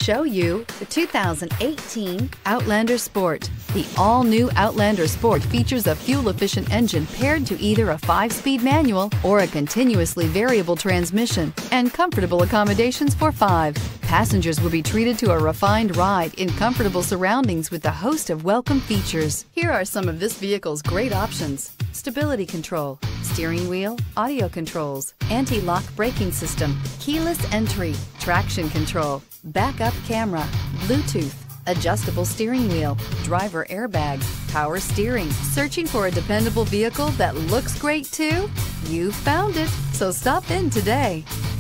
show you the 2018 Outlander Sport. The all-new Outlander Sport features a fuel-efficient engine paired to either a 5-speed manual or a continuously variable transmission, and comfortable accommodations for 5. Passengers will be treated to a refined ride in comfortable surroundings with a host of welcome features. Here are some of this vehicle's great options: stability control, steering wheel audio controls, anti-lock braking system, keyless entry, traction control, backup camera, Bluetooth, adjustable steering wheel, driver airbag, power steering. Searching for a dependable vehicle that looks great too? You found it, so stop in today.